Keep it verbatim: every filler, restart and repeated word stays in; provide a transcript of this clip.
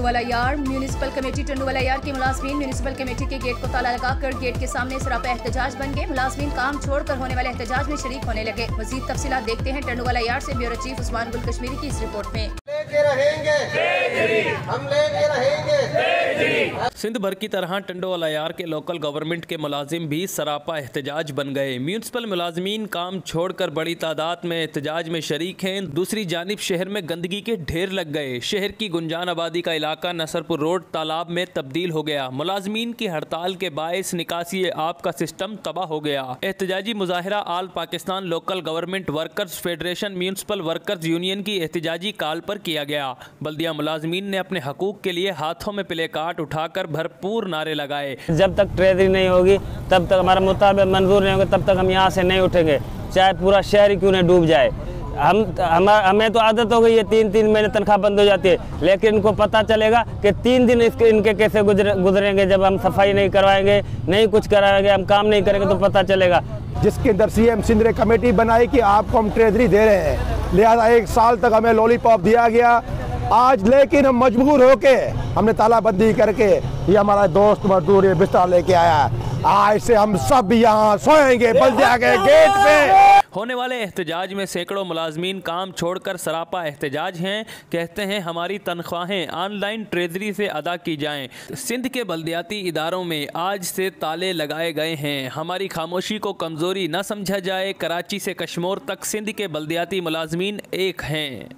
टंडूवाला yard municipal committee Tando Allahyar के मुलाजमीन municipal committee के गेट को ताला लगाकर गेट के सामने सरापा एहतजाज बन गए। मुलाजमीन काम छोड़कर होने वाले एहतजाज में शरीक होने लगे। मजीद तफसीलात देखते हैं टंडूवाला यार्ड से ब्यूरो चीफ उस्मान गुल कश्मीरी की इस रिपोर्ट में। लेके रहेंगे, हम लेके रहेंगे। सिंध भर की तरह टंडूवाला यार्ड के लोकल गवर्नमेंट के मुलाजिम भी सरापा एहतजाज बन गए। म्यूनिसिपल मुलाजमीन काम छोड़कर बड़ी तादाद में एहतजाज में शरीक हैं। दूसरी जानिब शहर में गंदगी के ढेर लग गए। शहर की गुंजान आबादी का इलाका नसरपुर रोड तालाब में तब्दील हो गया। मुलाजमीन की हड़ताल के बायस निकासी आप का सिस्टम तबाह हो गया। एहतजाजी मुजाहिरा all Pakistan local government workers federation municipal workers union की एहतजाजी काल पर किया गया। बल्दिया मुलाजमीन ने अपने हकूक के लिए हाथों में प्ले कार्ड उठाकर भरपूर नारे लगाए। जब तक ट्रेजरी नहीं होगी, तब तक हमारा मुताबिक मंजूर नहीं होगा, तब तक हम यहाँ से नहीं उठेंगे, चाहे पूरा शहर ही क्यों नहीं डूब जाए। हम हम हमें तो आदत हो गई है, तीन तीन महीने तनख्वाह बंद हो जाती है, लेकिन इनको पता चलेगा कि तीन दिन इसके इनके कैसे गुजरे गुजरेंगे। जब हम सफाई नहीं करवाएंगे, नहीं कुछ कराएंगे, हम काम नहीं करेंगे तो पता चलेगा। जिसके अंदर सी एम सिंध ने कमेटी बनाई कि आपको हम ट्रेजरी दे रहे हैं, लिहाजा एक साल तक हमें लॉलीपॉप दिया गया। आज लेकिन हम मजबूर होके हमने तालाबंदी करके ये हमारा दोस्त मजदूर ये बिस्तर लेके आया। आज से हम सब यहाँ सोएंगे बल्दिया के गेट पे। होने वाले एहतजाज में सैकड़ों मुलाजमीन काम छोड़कर सरापा एहतजाज हैं। कहते हैं हमारी तनख्वाहें ऑनलाइन ट्रेजरी से अदा की जाएं। सिंध के बल्दियाती इदारों में आज से ताले लगाए गए हैं। हमारी खामोशी को कमज़ोरी न समझा जाए। कराची से कश्मीर तक सिंध के बल्दियाती मुलाजमीन एक हैं।